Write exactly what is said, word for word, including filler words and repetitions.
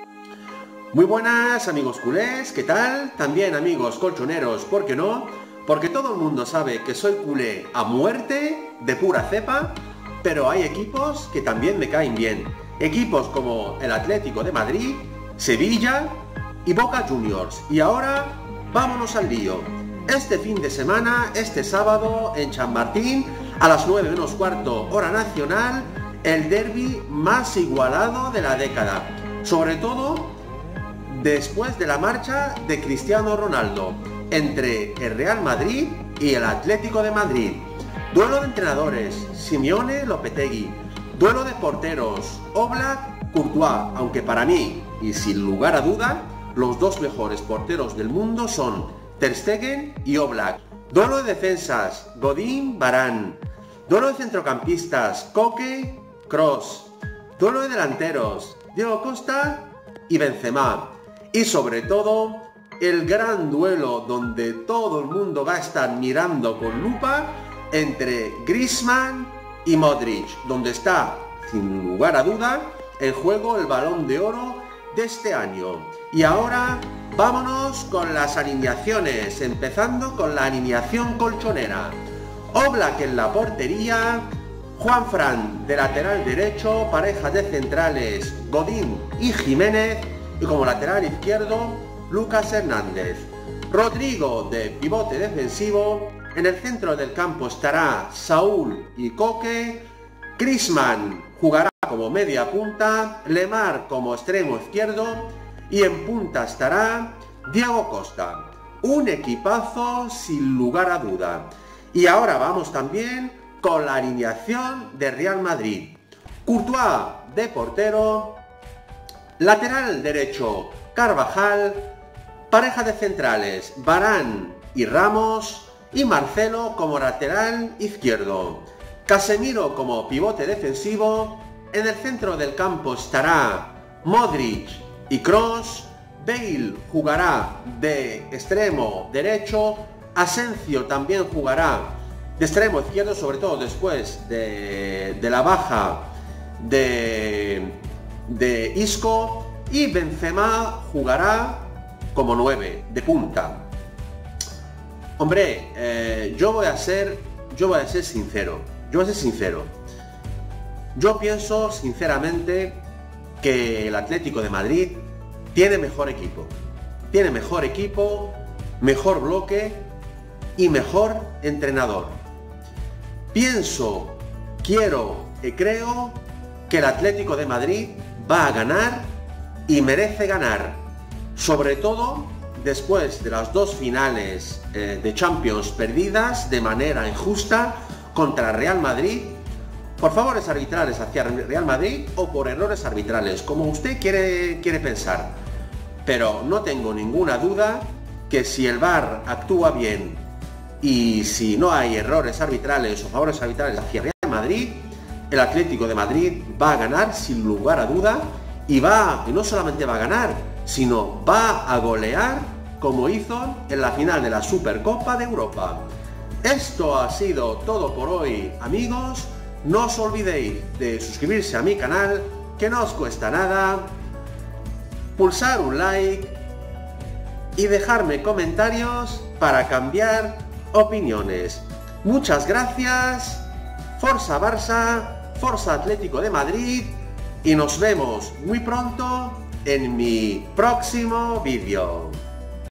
Muy buenas amigos culés, ¿qué tal? También amigos colchoneros, ¿por qué no? Porque todo el mundo sabe que soy culé a muerte, de pura cepa, pero hay equipos que también me caen bien. Equipos como el Atlético de Madrid, Sevilla y Boca Juniors. Y ahora, vámonos al lío. Este fin de semana, este sábado, en Chamartín, a las nueve menos cuarto hora nacional, el derbi más igualado de la década. Sobre todo después de la marcha de Cristiano Ronaldo, entre el Real Madrid y el Atlético de Madrid. Duelo de entrenadores, Simeone Lopetegui. Duelo de porteros, Oblak, Courtois, aunque para mí, y sin lugar a duda, los dos mejores porteros del mundo son Ter Stegen y Oblak. Duelo de defensas, Godín, Varane. Duelo de centrocampistas, Koke, Kroos. Duelo de delanteros, Diego Costa y Benzema. Y sobre todo, el gran duelo donde todo el mundo va a estar mirando con lupa entre Griezmann y Modric, donde está, sin lugar a duda, en juego el Balón de Oro de este año. Y ahora, vámonos con las alineaciones, empezando con la alineación colchonera. Oblak en la portería, Juanfran de lateral derecho, pareja de centrales Godín y Jiménez, y como lateral izquierdo, Lucas Hernández. Rodrigo de pivote defensivo, en el centro del campo estará Saúl y Koke, Griezmann jugará como media punta, Lemar como extremo izquierdo y en punta estará Diego Costa. Un equipazo sin lugar a duda. Y ahora vamos también con la alineación de Real Madrid. Courtois de portero, lateral derecho Carvajal, pareja de centrales Varane y Ramos y Marcelo como lateral izquierdo. Casemiro como pivote defensivo, en el centro del campo estará Modric y Kroos, Bale jugará de extremo derecho, Asensio también jugará de extremo izquierdo, sobre todo después de, de la baja de, de Isco, y Benzema jugará como nueve, de punta. Hombre, eh, yo voy a ser, yo voy a ser sincero, yo voy a ser sincero. Yo pienso sinceramente que el Atlético de Madrid tiene mejor equipo, tiene mejor equipo, mejor bloque y mejor entrenador. Pienso, quiero y creo que el Atlético de Madrid va a ganar y merece ganar, sobre todo después de las dos finales eh, de Champions perdidas de manera injusta contra Real Madrid, por favores arbitrales hacia Real Madrid o por errores arbitrales, como usted quiere, quiere pensar. Pero no tengo ninguna duda que si el V A R actúa bien y si no hay errores arbitrales o favores arbitrales hacia Real Madrid, el Atlético de Madrid va a ganar sin lugar a duda y va, y no solamente va a ganar, sino va a golear como hizo en la final de la Supercopa de Europa. Esto ha sido todo por hoy, amigos. No os olvidéis de suscribirse a mi canal, que no os cuesta nada, pulsar un like y dejarme comentarios para cambiar opiniones. Muchas gracias, Forza Barça, Forza Atlético de Madrid, y nos vemos muy pronto en mi próximo vídeo.